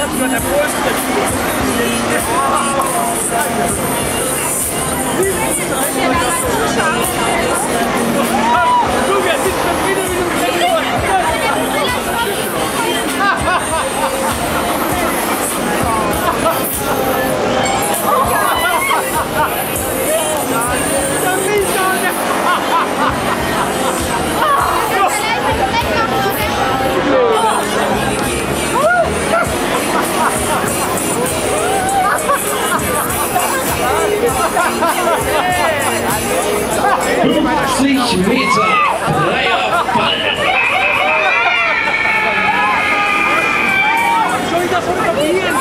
Meter freier Fall. Soll ich das fotografieren?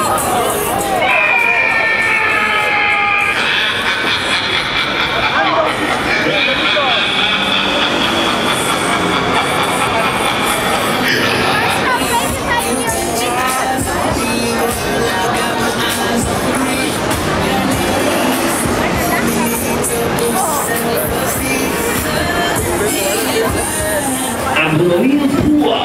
Adrenalin pur.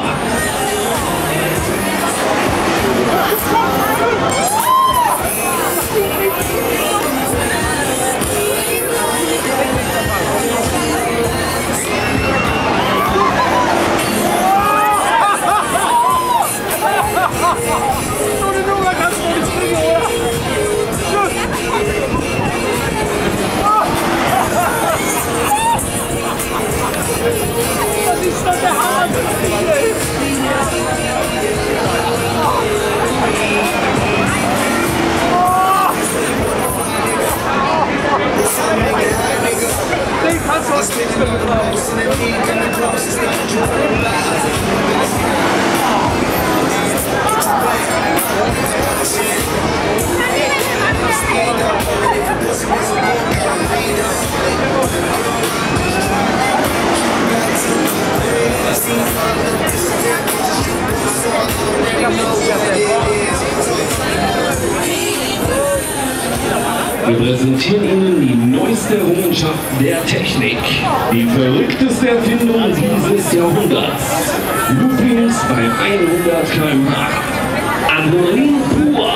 Wir präsentieren Ihnen die neueste Errungenschaft der Technik, die verrückteste Erfindung dieses Jahrhunderts. Loopings bei 100 km/h. Adrenalin pur.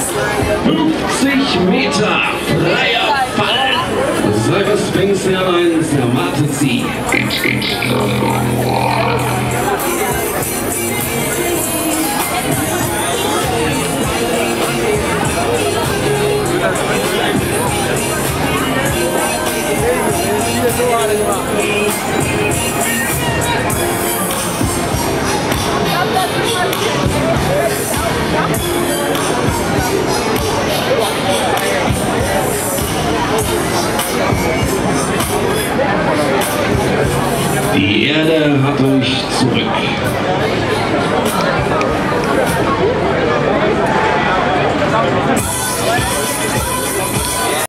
50 Meter freier Fall. Cyberspace Airlines erwartet Sie. Die Erde hat euch zurück.